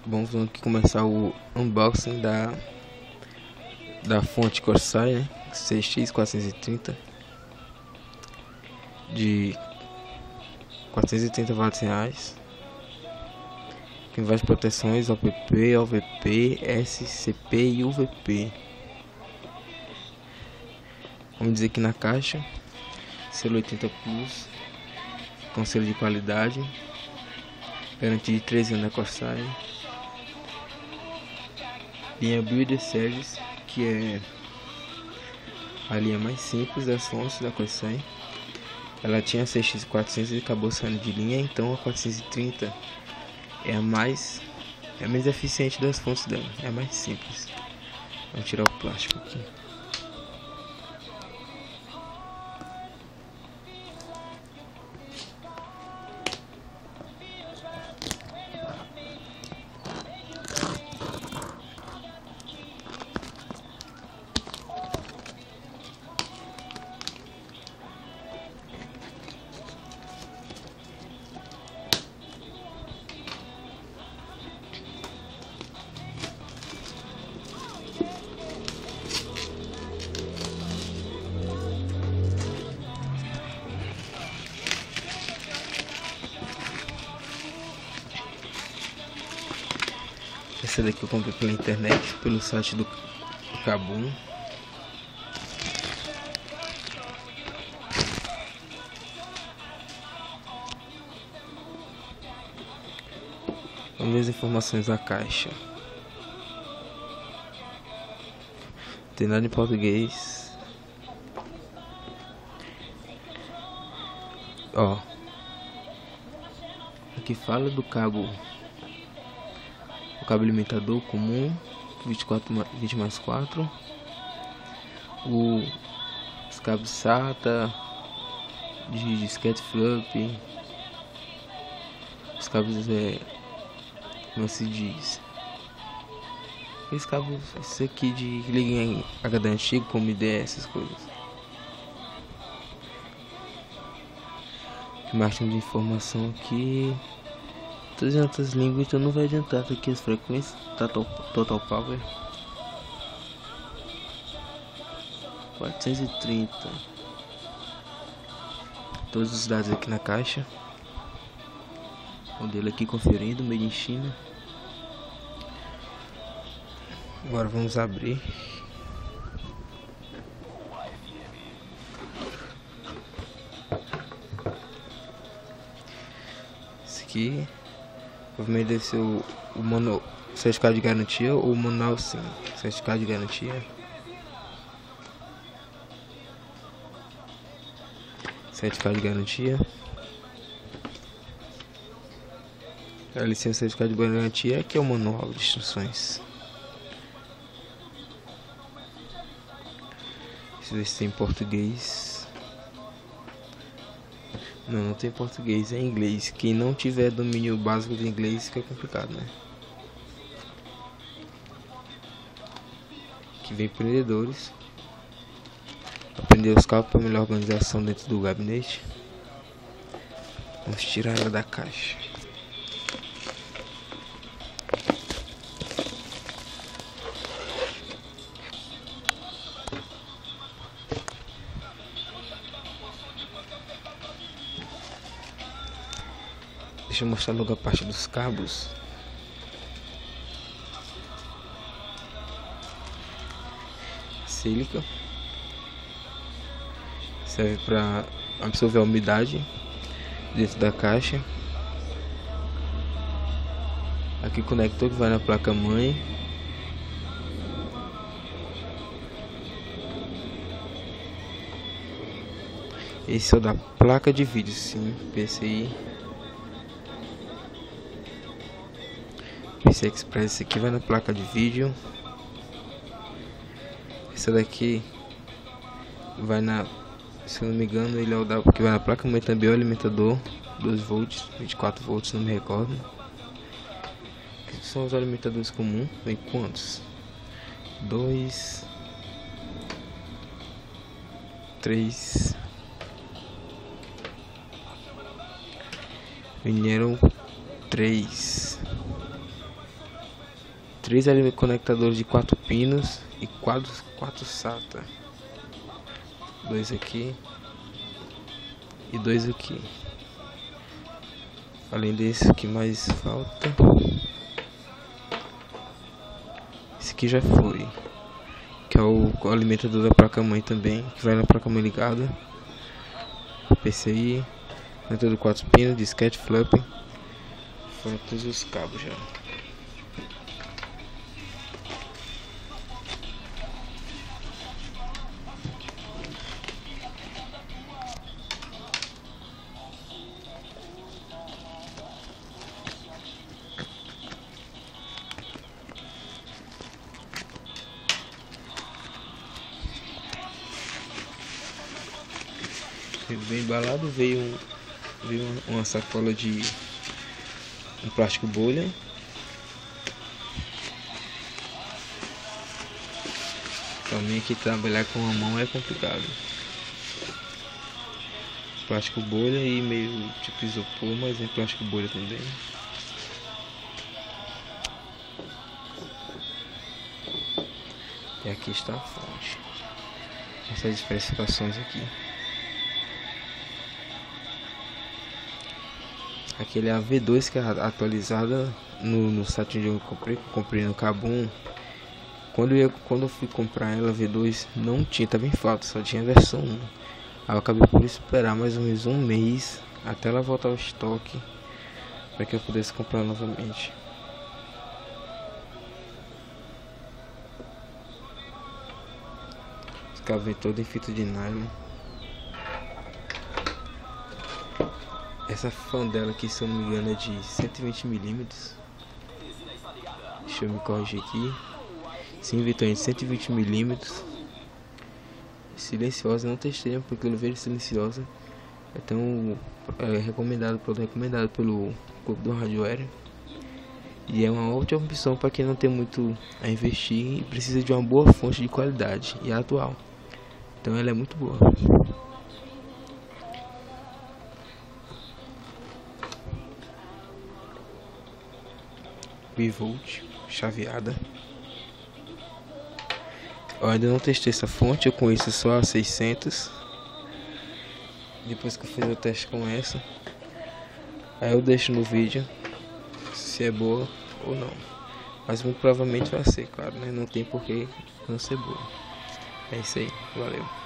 Bom, vamos aqui começar o unboxing da fonte Corsair, né? CX430 de 430 watts reais. Tem várias proteções: OPP, OVP, SCP e UVP. Vamos dizer que na caixa, selo 80 Plus, com selo de qualidade, garantia de 3 anos da Corsair. Linha Builder Service, que é a linha mais simples das fontes da Corsair. Ela tinha a CX400 e acabou saindo de linha, então a 430 é a menos eficiente das fontes dela, é a mais simples. Vamos tirar o plástico aqui. Essa daqui eu comprei pela internet, pelo site do Kabum. Vamos ver as informações da caixa. Não tem nada em português. Ó, aqui fala do cabo. O cabo alimentador comum 20x4, os cabos SATA de disquete flip, os cabos como se diz, esses cabos, esse aqui de liga em HD antigo como IDE, essas coisas. Que mais tem de informação aqui? 300 línguas, então não vai adiantar. Tá aqui as frequências, total power 430. Todos os dados aqui na caixa. Modelo aqui conferindo, made in China. Agora vamos abrir. Esse aqui provavelmente deve ser o manual, certificado de garantia, ou o manual, sim, certificado de garantia. Certificado de garantia. A licença certificado de garantia, que é o manual de instruções. Deixa eu ver se tem em português. Não tem português, é em inglês. Quem não tiver domínio básico de inglês fica complicado, né? Aqui vem empreendedores. Aprender os cálculos para melhor organização dentro do gabinete. Vamos tirar ela da caixa. Deixa eu mostrar logo a parte dos cabos. Sílica. Serve para absorver a umidade dentro da caixa. Aqui o conector que vai na placa mãe. Esse é o da placa de vídeo, sim, PCI. PCI Express, esse aqui vai na placa de vídeo. Essa daqui vai na, se eu não me engano, ele é o da que vai na placa mãe também, o alimentador 12 volts, 24 volts, não me recordo. Esses são os alimentadores comuns. Vem quantos? 2, 3, vieram 3. 3 conectadores de 4 pinos e 4 SATA. 2 aqui e 2 aqui. Além desse, o que mais falta? Esse aqui já foi, que é o alimentador da placa-mãe também, que vai na placa-mãe ligada. PCI, alimentador de 4 pinos, disquete, flap. Foram todos os cabos já. Bem embalado, veio uma sacola de um plástico bolha. Também que trabalhar com a mão é complicado. Plástico bolha e meio tipo isopor, mas é plástico bolha também. E aqui está a fonte. Essas especificações aqui. Aquele é a V2 que é atualizada no site onde eu comprei no Kabum. Quando eu fui comprar ela, V2 não tinha, tava em falta, só tinha a versão 1. Aí eu acabei por esperar mais ou menos um mês até ela voltar ao estoque para que eu pudesse comprar novamente. Os cabos vêm todo em fita de nylon. Essa fan dela aqui, se eu não me engano, é de 120 mm. Deixa eu me corrigir aqui. Sim, Vitor, de 120 mm. Silenciosa, não testei porque eu vejo silenciosa. Então recomendado pelo Clube do Rádio Aéreo. E é uma ótima opção para quem não tem muito a investir e precisa de uma boa fonte de qualidade e atual. Então ela é muito boa. Bivolt, chaveada. Eu ainda não testei essa fonte, eu conheço só a 600. Depois que eu fizer o teste com essa, aí eu deixo no vídeo se é boa ou não. Mas muito provavelmente vai ser, claro, né? Não tem por que não ser boa. É isso aí, valeu.